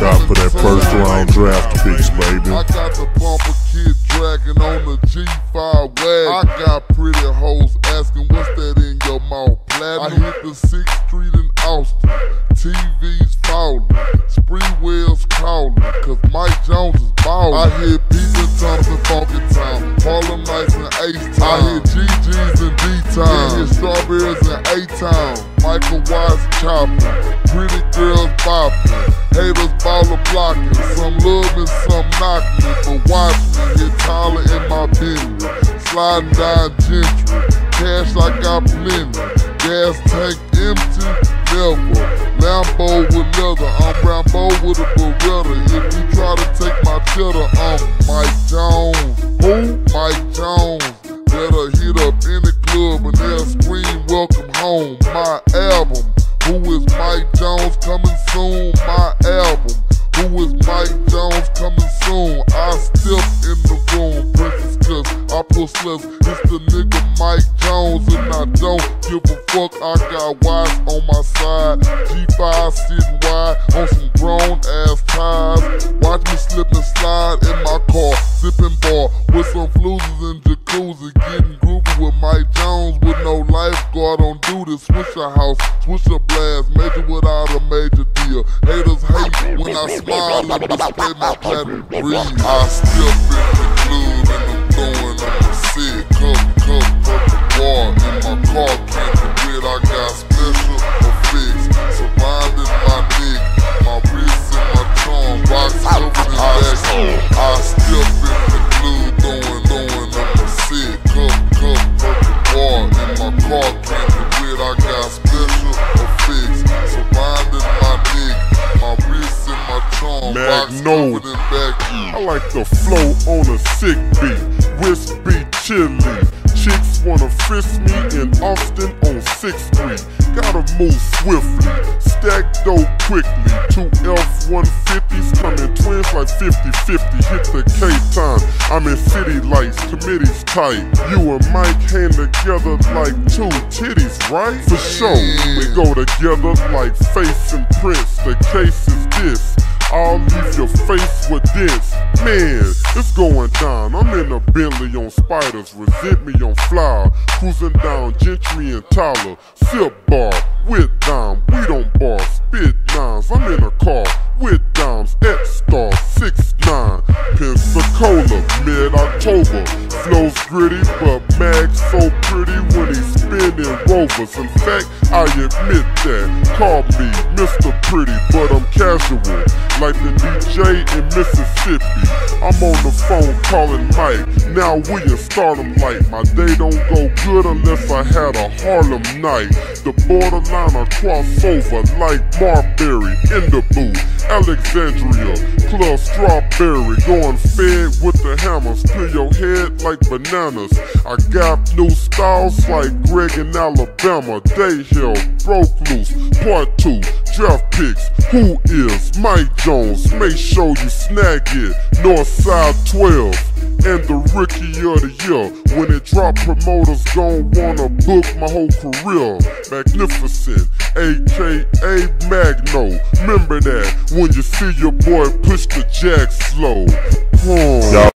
look out for that first round draft picks, baby. I got the bumper kid dragging on the G5 wagon. I got pretty hoes asking what's that in your mouth, platinum. I hit the 6th Street in Austin, TV's falling, Spreewell's calling, cause Mike Jones is ballin'. I hear Pizza Thomas and Funky Town, Harlem Nights and H-Town. I hear GG's and D-Town, I hear Strawberries and A-Town, Michael Watts chopping, pretty girls bopping, haters baller blocking, some love and some knock me, but watch me hit Tyler in my Bentley, sliding down Gentry, cash I got plenty, gas tank empty, never, Lambo with leather, I'm Rambo with a Beretta, if you try to take my cheddar, I'm Mike Jones. Who? Mike Jones. That'll hit up any club and they'll scream welcome home. My album, Who is Mike Jones, coming soon. My album, Who is Mike Jones, coming soon. I step in the room, princess, cause I pull sluts. It's the nigga Mike Jones and I don't give a fuck. I got wires on my side, G5 sitting wide on some grown ass tires. Watch me slip and slide in my car, sipping bar with some floozes and jacuzzi, getting groovy with Mike Jones with no lifeguard. Don't do this, switch a house, switch a blast, major without a major deal. Haters hate when I smile and display my platinum breeze. I step in the club and I'm throwing up a set, cup, bar in my car, can't forget I got special effects surrounding my neck, my wrist and my charm, rocks over the back. I step in the club throwing up a set, cup, bar in my car, can't forget I got special effects surrounding my neck, my wrist and my charm, rocks over the back. I like the flow on a sick beat, wrist beat chilly. Chicks wanna frisk me in Austin on 6th Street. Gotta move swiftly, stack dough quickly. 2 F-150s coming twins like 50-50. Hit the K-time, I'm in city lights, committees tight. You and Mike hang together like two titties, right? For sure, we go together like Face and Prince. The case is this, I'll leave your face with this. Man, it's going down. I'm in a Bentley on spiders, resent me on flower. Cruising down Gentry and Tyler. Sip bar, with dime, we don't bar. Spit nines, I'm in a car with dimes. X-Star 6'9", Pensacola, mid-October. Flows gritty, but Mag's so pretty when he's spinning Rovers. In fact, I admit that. Call me Mr. Pretty, but I'm casual, like the DJ in Mississippi. I'm on the phone calling Mike, now we in Stardom Light. My day don't go good unless I had a Harlem night. The borderline I cross over like Marbury in the booth. Alexandria, Club Strawberry, going fed with the hammers, clear your head like bananas. I got new styles like Greg in Alabama. Day Hill, broke loose, part 2, draft picks. Who is Mike Jones? Make sure you snag it. Northside 12 and the Rookie of the Year. When it drop, promoters gon' wanna book my whole career. Magnificent, aka Magno. Remember that when you see your boy push the jack slow.